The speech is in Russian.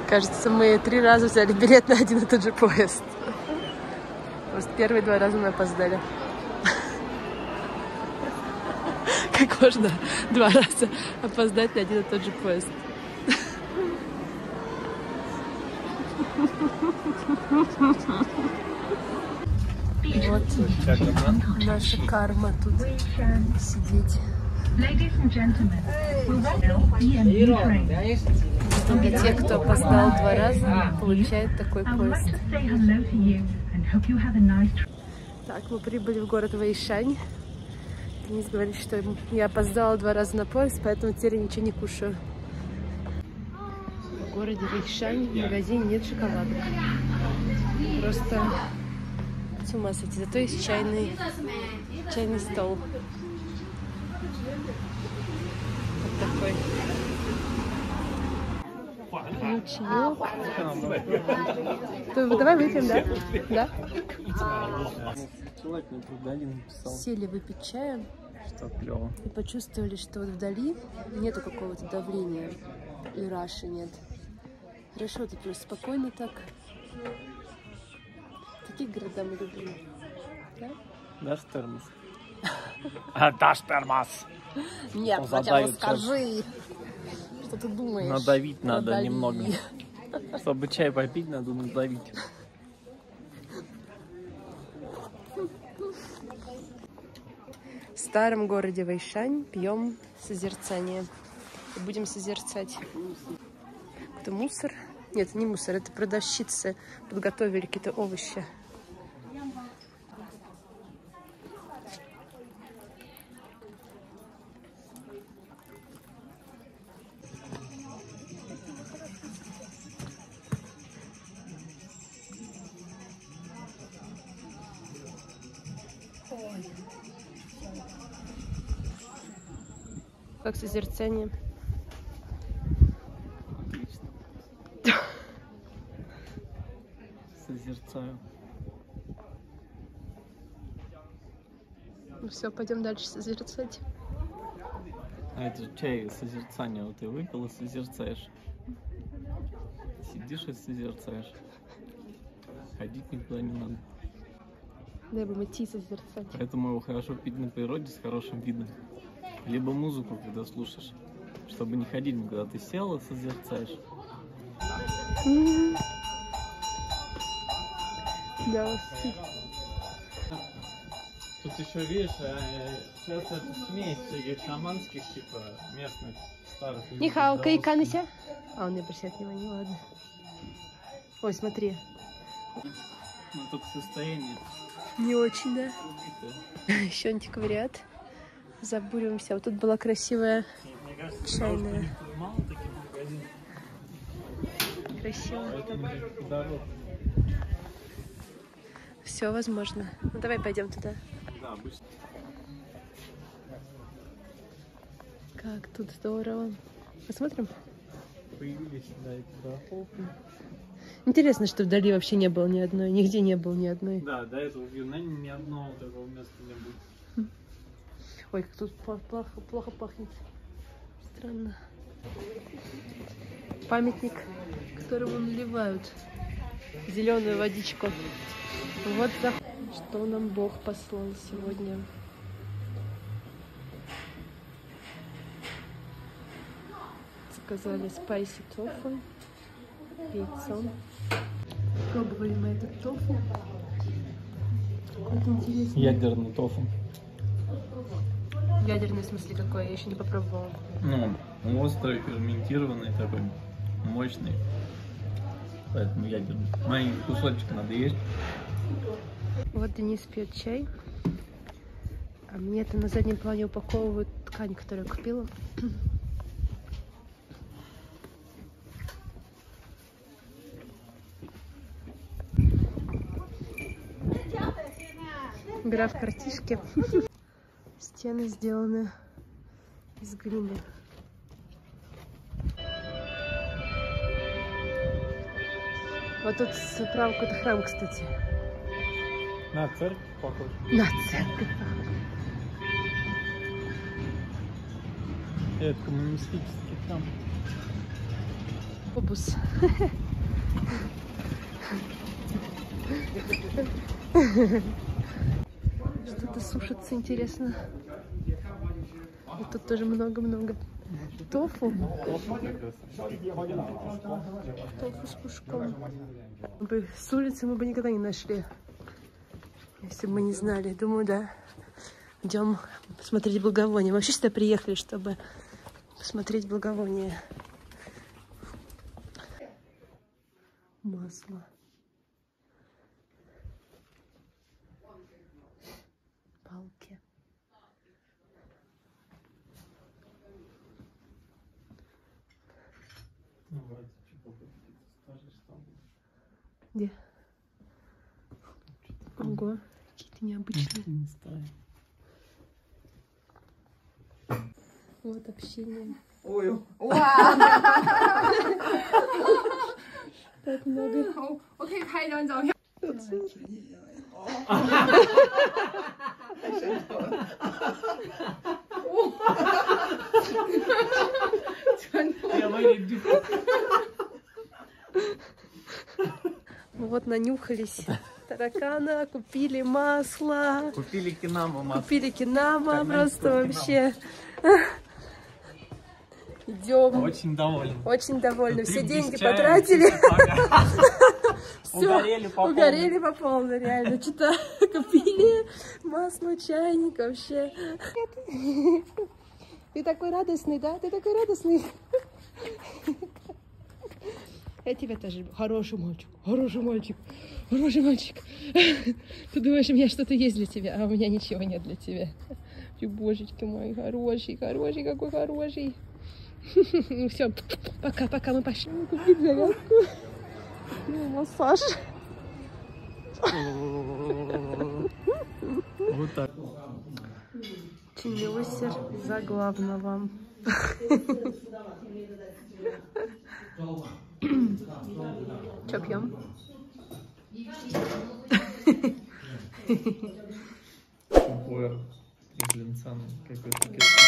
Кажется, мы 3 раза взяли билет на один и тот же поезд. Просто первые 2 раза мы опоздали. Как можно 2 раза опоздать на один и тот же поезд? Вот наша карма тут сидеть. И те, кто опоздал 2 раза, получают такой поезд. Так, мы прибыли в город Вэйшань. Денис говорит, что я опоздала 2 раза на поезд, поэтому теперь ничего не кушаю. В городе Вэйшань в магазине нет шоколадок. Просто с ума сойти. Зато есть чайный стол. Вот такой. Чаек. Давай выпьем, да? Да? Сели выпить чая. Что клево. И почувствовали, что вот вдали нету какого-то давления. И раши нет. Хорошо, ты просто спокойно так. Такие города мы любим. Да? Дашь термос? Дашь термос! Нет, хотя бы скажи. Что ты думаешь? Надавить надо немного. Чтобы чай попить, надо надавить. В старом городе Вэйшань пьем созерцание. И будем созерцать. Это мусор? Нет, не мусор, это продавщицы подготовили какие-то овощи. Как созерцание? Отлично. Созерцаю. Ну все, пойдем дальше созерцать. А это же чай созерцание. Вот ты выпил и созерцаешь. Сидишь и созерцаешь. Ходить никуда не надо. Дай бы идти созерцать. Поэтому его хорошо пить на природе с хорошим видом. Либо музыку, когда слушаешь. Чтобы не ходить никуда. Ты сел и созерцаешь. Да. Тут еще, видишь, сейчас это смесь всяких шаманских, типа, местных старых. Нихао, кайканися. А, он не обращает внимания, ладно. Ой, смотри. Ну, только состояние. Не очень, да? Еще антиквариат. Забуримся. Вот тут была красивая чайная. Красиво. Все возможно. Ну давай пойдем туда. Да, обычно. Как тут здорово. Посмотрим. Появились, да, эти барахолки. Интересно, что вдали вообще не было ни одной. Нигде не было ни одной. Да, до этого в Юнане ни одного такого места не было. Ой, как тут плохо пахнет. Странно. Памятник, которому наливают зеленую водичку. Вот за что нам Бог послал сегодня. Заказали спайси тофу, яйцо. Пробовали мы этот тофу. Какой-то интересный. Ядерный тофу. Ядерный в смысле какой? Я еще не попробовала. Ну, острый, ферментированный такой, мощный. Поэтому ядерный. Маленький кусочек надо есть. Вот Денис пьет чай. А мне-то на заднем плане упаковывают ткань, которую я купила. Игра в картишки. Стены сделаны из глины. Вот тут справа какой-то храм, кстати. На церковь похож. На церковь. Это коммунистический храм. Обус. Что-то сушится, интересно. И тут тоже много-много тофу. Тофу с пушком. С улицы мы бы никогда не нашли, если бы мы не знали. Думаю, да. Идем смотреть благовония. Мы вообще сюда приехали, чтобы посмотреть благовония. Масло. Палки. Где? Ого, какие-то необычные. Вот общение. Ой. Так много. 我可以拍一张照片。 Вот нанюхались таракана, купили масло. Купили кинама масло. Купили кинама, просто вообще. Идем. Очень довольны. Очень довольны. Все Три деньги без чая, потратили. Угорели по полной. Угорели по полной, реально. Что-то купили масло, чайник вообще. Ты такой радостный, да? Ты такой радостный. Я тебя тоже. Хороший мальчик, хороший мальчик, хороший мальчик. Ты думаешь, у меня что-то есть для тебя, а у меня ничего нет для тебя. Ты, божечки мой, хороший, хороший, какой хороший. Ну все, пока мы пошли купить зарядку. Массаж. Вот так. Чинюсер за главного. Чё пьем? Пуэр. Какой-то